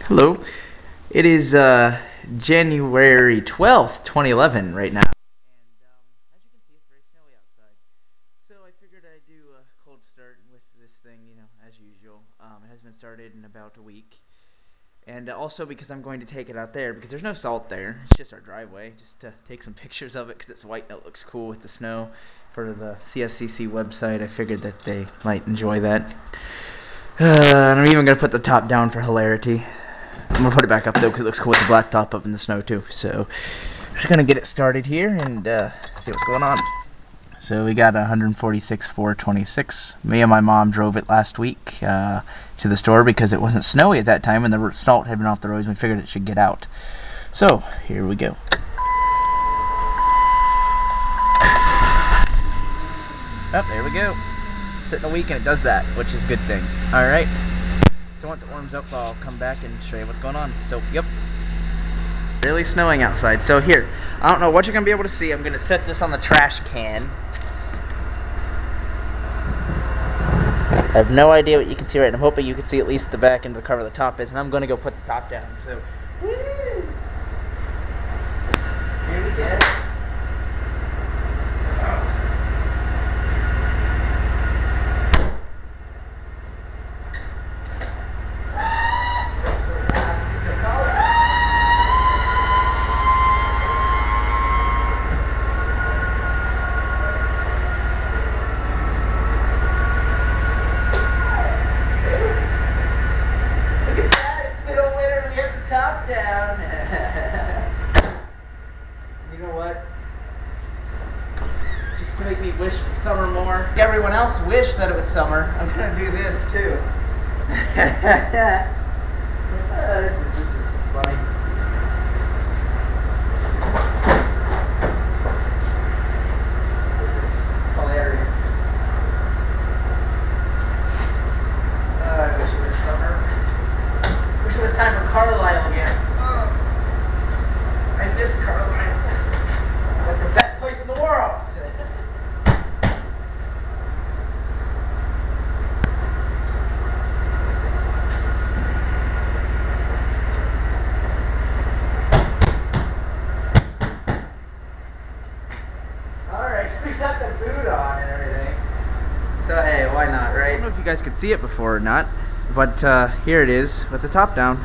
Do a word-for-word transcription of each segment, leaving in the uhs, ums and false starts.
Hello. It is uh, January twelfth, twenty eleven right now. And um, as you can see, it's very snowy outside. So I figured I'd do a cold start with this thing, you know, as usual. Um, it has been started in about a week. And also because I'm going to take it out there, because there's no salt there. It's just our driveway, just to take some pictures of it because it's white and it looks cool with the snow. For the C S C C website, I figured that they might enjoy that. Uh, and I'm even going to put the top down for hilarity. I'm going to put it back up though because it looks cool with the black top up in the snow too. So I'm just going to get it started here and uh, see what's going on. So we got one forty-six four twenty-six. Me and my mom drove it last week uh, to the store because it wasn't snowy at that time and the salt had been off the roads and we figured it should get out. So here we go. Oh, there we go. Sitting a week and it does that, which is a good thing. Alright. So once it warms up, I'll come back and show you what's going on. So, yep. Really snowing outside. So here, I don't know what you're going to be able to see. I'm going to set this on the trash can. I have no idea what you can see right now. I'm hoping you can see at least the back end of the cover the top is. And I'm going to go put the top down. So, woo! Here we go. Top down. You know what? Just to make me wish for summer more. Everyone else wish that it was summer. I'm gonna do this too. uh, this is this is funny. This is hilarious. Uh, I wish it was summer. Wish it was time for Carlisle again. Oh, I miss Carlisle. It's like the best place in the world. Alright, we got the boot on and everything. So hey, why not, right? I don't know if you guys could see it before or not. But uh, here it is with the top down.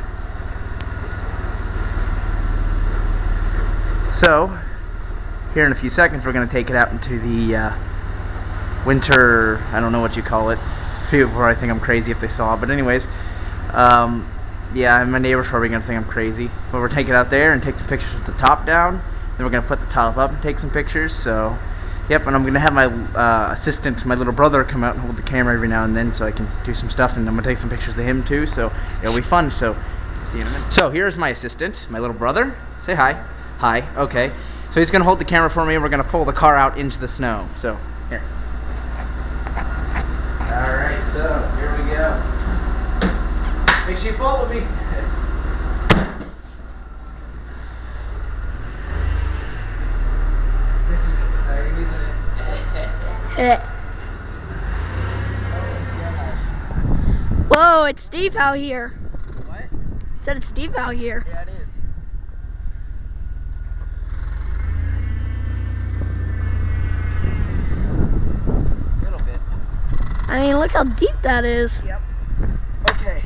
So, here in a few seconds we're going to take it out into the uh, winter, I don't know what you call it. People probably think I'm crazy if they saw it. But anyways, um, yeah, my neighbor's probably going to think I'm crazy. But we're taking it out there and take the pictures with the top down. Then we're going to put the top up and take some pictures. So, yep, and I'm going to have my uh, assistant, my little brother, come out and hold the camera every now and then so I can do some stuff, and I'm going to take some pictures of him too, so it'll be fun. So, see you in a minute. So, here's my assistant, my little brother. Say hi. Hi. Okay. So, he's going to hold the camera for me, and we're going to pull the car out into the snow. So, here. Alright, so, here we go. Make sure you follow me. Whoa, it's Steve out here. What? I said it's Steve out here. Yeah, it is. A little bit. I mean, look how deep that is. Yep. Okay.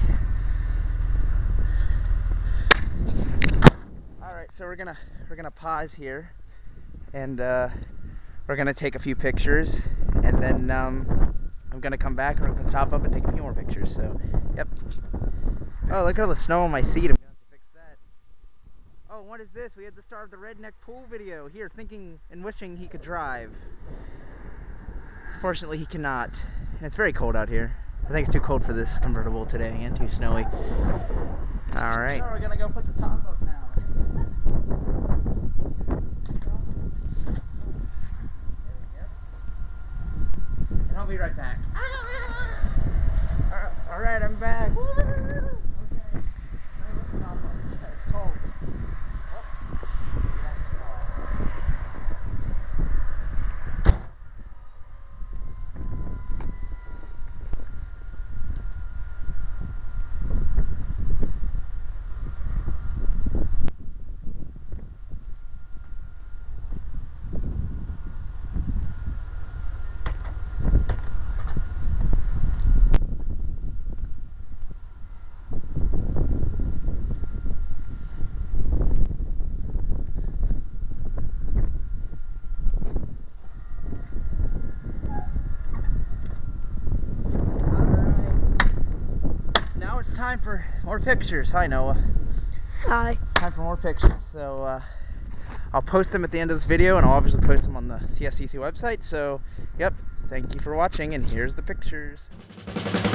Alright, so we're gonna we're gonna pause here and uh we're gonna take a few pictures, and then um, I'm gonna come back and we're gonna put the top up and take a few more pictures. So, yep. Oh, look at all the snow on my seat. I'm gonna have to fix that. Oh, what is this? We had the star of the redneck pool video here, thinking and wishing he could drive. Fortunately, he cannot. And it's very cold out here. I think it's too cold for this convertible today and too snowy. All right. So we're gonna go put the top up now. I'll be right back. Alright, I'm back. Okay. It's cold. it's time for more pictures. Hi, Noah. Hi. It's time for more pictures. So uh, I'll post them at the end of this video, and I'll obviously post them on the C S C C website. So, yep, thank you for watching, and here's the pictures.